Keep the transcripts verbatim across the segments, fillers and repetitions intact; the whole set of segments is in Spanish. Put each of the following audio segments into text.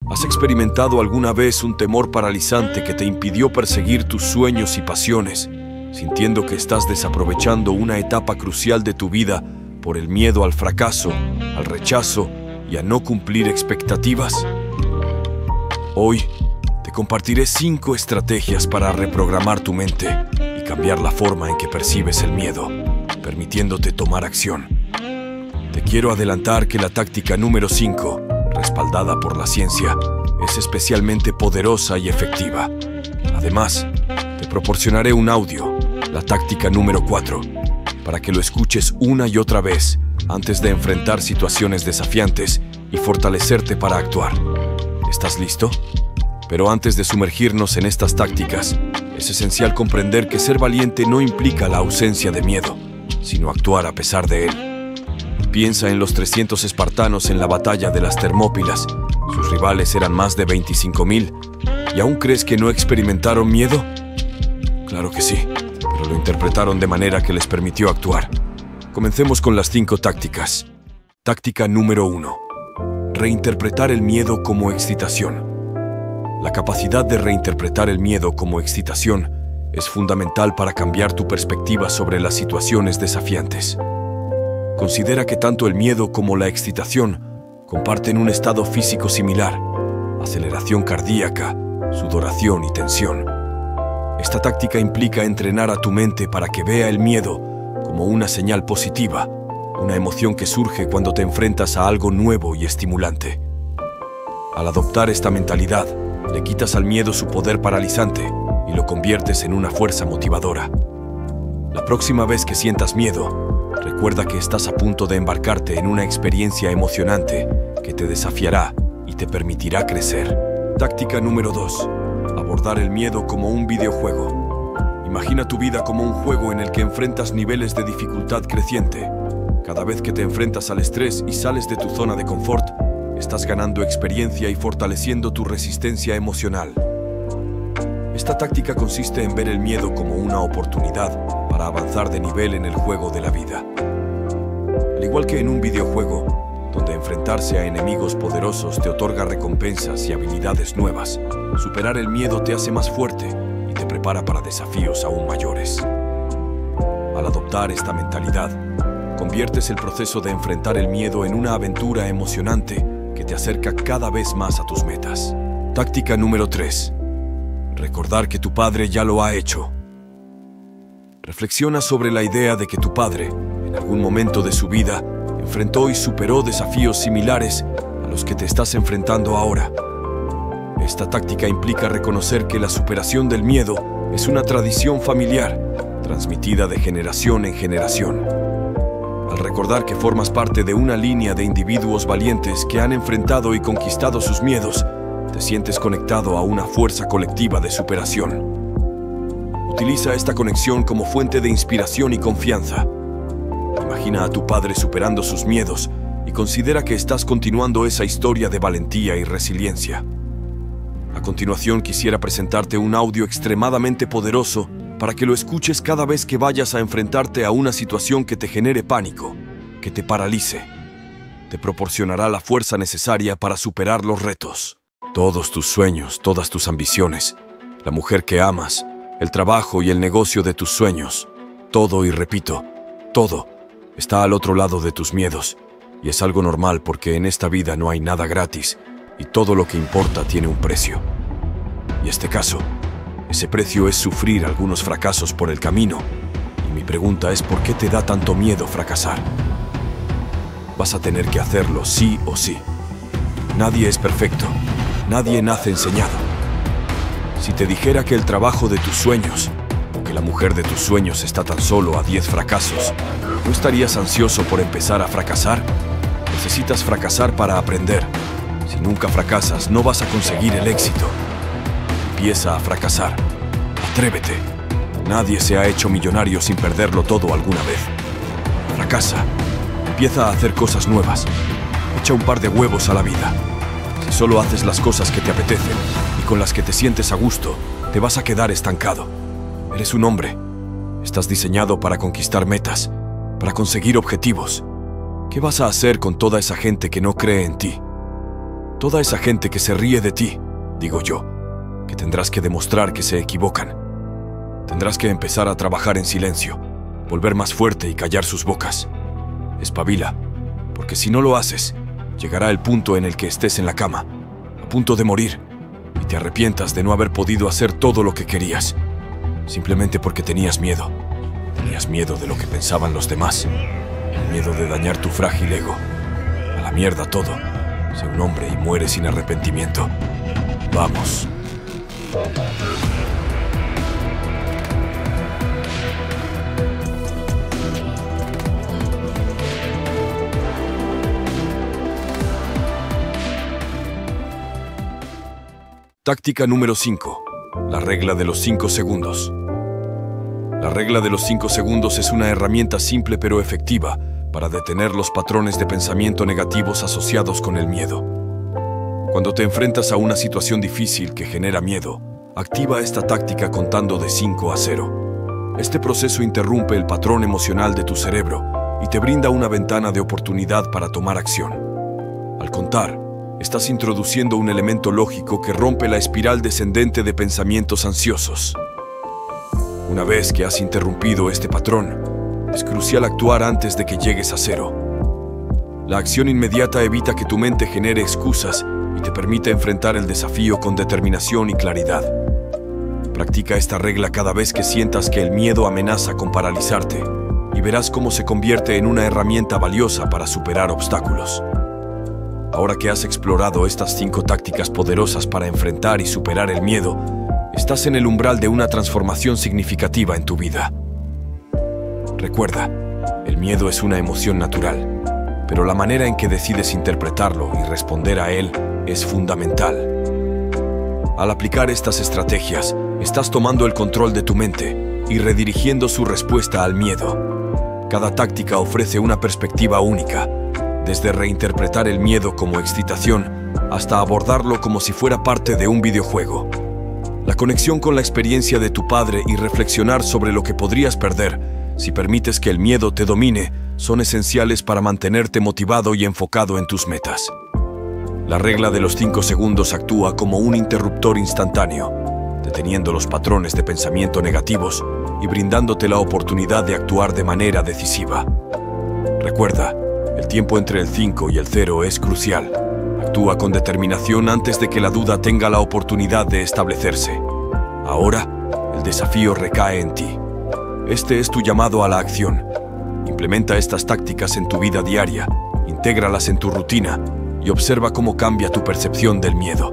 ¿Has experimentado alguna vez un temor paralizante que te impidió perseguir tus sueños y pasiones, sintiendo que estás desaprovechando una etapa crucial de tu vida por el miedo al fracaso, al rechazo y a no cumplir expectativas? Hoy te compartiré cinco estrategias para reprogramar tu mente y cambiar la forma en que percibes el miedo, permitiéndote tomar acción. Te quiero adelantar que la táctica número cinco, respaldada por la ciencia, es especialmente poderosa y efectiva. Además, te proporcionaré un audio, la táctica número cuatro, para que lo escuches una y otra vez antes de enfrentar situaciones desafiantes y fortalecerte para actuar. ¿Estás listo? Pero antes de sumergirnos en estas tácticas, es esencial comprender que ser valiente no implica la ausencia de miedo, sino actuar a pesar de él. Piensa en los trescientos espartanos en la batalla de las Termópilas. Sus rivales eran más de veinticinco mil. ¿Y aún crees que no experimentaron miedo? Claro que sí, pero lo interpretaron de manera que les permitió actuar. Comencemos con las cinco tácticas. Táctica número uno. Reinterpretar el miedo como excitación. La capacidad de reinterpretar el miedo como excitación es fundamental para cambiar tu perspectiva sobre las situaciones desafiantes. Considera que tanto el miedo como la excitación comparten un estado físico similar: aceleración cardíaca, sudoración y tensión. Esta táctica implica entrenar a tu mente para que vea el miedo como una señal positiva, una emoción que surge cuando te enfrentas a algo nuevo y estimulante. Al adoptar esta mentalidad, le quitas al miedo su poder paralizante y lo conviertes en una fuerza motivadora. La próxima vez que sientas miedo, recuerda que estás a punto de embarcarte en una experiencia emocionante que te desafiará y te permitirá crecer. Táctica número dos. Abordar el miedo como un videojuego. Imagina tu vida como un juego en el que enfrentas niveles de dificultad creciente. Cada vez que te enfrentas al estrés y sales de tu zona de confort, estás ganando experiencia y fortaleciendo tu resistencia emocional. Esta táctica consiste en ver el miedo como una oportunidad para avanzar de nivel en el juego de la vida. Al igual que en un videojuego, donde enfrentarse a enemigos poderosos te otorga recompensas y habilidades nuevas, superar el miedo te hace más fuerte y te prepara para desafíos aún mayores. Al adoptar esta mentalidad, conviertes el proceso de enfrentar el miedo en una aventura emocionante que te acerca cada vez más a tus metas. Táctica número tres. Recordar que tu padre ya lo ha hecho. Reflexiona sobre la idea de que tu padre, en algún momento de su vida, enfrentó y superó desafíos similares a los que te estás enfrentando ahora. Esta táctica implica reconocer que la superación del miedo es una tradición familiar, transmitida de generación en generación. Al recordar que formas parte de una línea de individuos valientes que han enfrentado y conquistado sus miedos, te sientes conectado a una fuerza colectiva de superación. Utiliza esta conexión como fuente de inspiración y confianza. Imagina a tu padre superando sus miedos y considera que estás continuando esa historia de valentía y resiliencia. A continuación, quisiera presentarte un audio extremadamente poderoso para que lo escuches cada vez que vayas a enfrentarte a una situación que te genere pánico, que te paralice. Te proporcionará la fuerza necesaria para superar los retos. Todos tus sueños, todas tus ambiciones, la mujer que amas, el trabajo y el negocio de tus sueños, todo, y repito, todo, está al otro lado de tus miedos. Y es algo normal porque en esta vida no hay nada gratis y todo lo que importa tiene un precio. Y este caso, ese precio es sufrir algunos fracasos por el camino. Y mi pregunta es, ¿por qué te da tanto miedo fracasar? Vas a tener que hacerlo sí o sí. Nadie es perfecto. Nadie nace enseñado. Si te dijera que el trabajo de tus sueños, o que la mujer de tus sueños está tan solo a diez fracasos, ¿no estarías ansioso por empezar a fracasar? Necesitas fracasar para aprender. Si nunca fracasas, no vas a conseguir el éxito. Empieza a fracasar. Atrévete. Nadie se ha hecho millonario sin perderlo todo alguna vez. Fracasa. Empieza a hacer cosas nuevas. Echa un par de huevos a la vida. Si solo haces las cosas que te apetecen y con las que te sientes a gusto, te vas a quedar estancado. Eres un hombre. Estás diseñado para conquistar metas, para conseguir objetivos. ¿Qué vas a hacer con toda esa gente que no cree en ti? Toda esa gente que se ríe de ti, digo yo, que tendrás que demostrar que se equivocan. Tendrás que empezar a trabajar en silencio, volver más fuerte y callar sus bocas. Espabila, porque si no lo haces, llegará el punto en el que estés en la cama, a punto de morir, y te arrepientas de no haber podido hacer todo lo que querías, simplemente porque tenías miedo. Tenías miedo de lo que pensaban los demás, el miedo de dañar tu frágil ego. A la mierda todo. Sé un hombre y muere sin arrepentimiento. Vamos. Táctica número cinco. La regla de los cinco segundos. La regla de los cinco segundos es una herramienta simple pero efectiva para detener los patrones de pensamiento negativos asociados con el miedo. Cuando te enfrentas a una situación difícil que genera miedo, activa esta táctica contando de cinco a cero. Este proceso interrumpe el patrón emocional de tu cerebro y te brinda una ventana de oportunidad para tomar acción. Al contar, estás introduciendo un elemento lógico que rompe la espiral descendente de pensamientos ansiosos. Una vez que has interrumpido este patrón, es crucial actuar antes de que llegues a cero. La acción inmediata evita que tu mente genere excusas y te permite enfrentar el desafío con determinación y claridad. Practica esta regla cada vez que sientas que el miedo amenaza con paralizarte y verás cómo se convierte en una herramienta valiosa para superar obstáculos. Ahora que has explorado estas cinco tácticas poderosas para enfrentar y superar el miedo, estás en el umbral de una transformación significativa en tu vida. Recuerda, el miedo es una emoción natural, pero la manera en que decides interpretarlo y responder a él es fundamental. Al aplicar estas estrategias, estás tomando el control de tu mente y redirigiendo su respuesta al miedo. Cada táctica ofrece una perspectiva única, desde reinterpretar el miedo como excitación hasta abordarlo como si fuera parte de un videojuego. La conexión con la experiencia de tu padre y reflexionar sobre lo que podrías perder si permites que el miedo te domine son esenciales para mantenerte motivado y enfocado en tus metas. La regla de los cinco segundos actúa como un interruptor instantáneo, deteniendo los patrones de pensamiento negativos y brindándote la oportunidad de actuar de manera decisiva. Recuerda, el tiempo entre el cinco y el cero es crucial. Actúa con determinación antes de que la duda tenga la oportunidad de establecerse. Ahora, el desafío recae en ti. Este es tu llamado a la acción. Implementa estas tácticas en tu vida diaria, intégralas en tu rutina y observa cómo cambia tu percepción del miedo.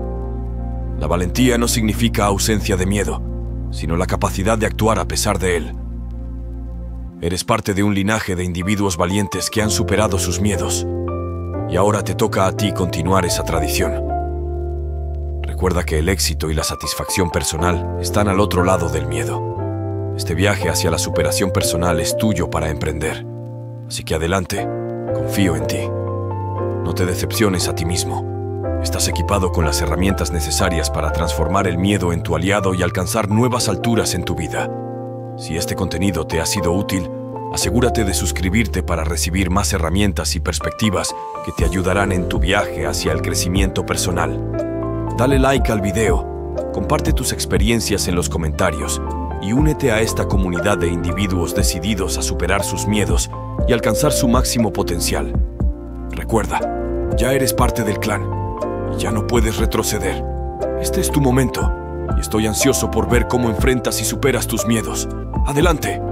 La valentía no significa ausencia de miedo, sino la capacidad de actuar a pesar de él. Eres parte de un linaje de individuos valientes que han superado sus miedos, y ahora te toca a ti continuar esa tradición. Recuerda que el éxito y la satisfacción personal están al otro lado del miedo. Este viaje hacia la superación personal es tuyo para emprender. Así que adelante, confío en ti. No te decepciones a ti mismo. Estás equipado con las herramientas necesarias para transformar el miedo en tu aliado y alcanzar nuevas alturas en tu vida. Si este contenido te ha sido útil, asegúrate de suscribirte para recibir más herramientas y perspectivas que te ayudarán en tu viaje hacia el crecimiento personal. Dale like al video, comparte tus experiencias en los comentarios y únete a esta comunidad de individuos decididos a superar sus miedos y alcanzar su máximo potencial. Recuerda, ya eres parte del clan y ya no puedes retroceder. Este es tu momento y estoy ansioso por ver cómo enfrentas y superas tus miedos. ¡Adelante!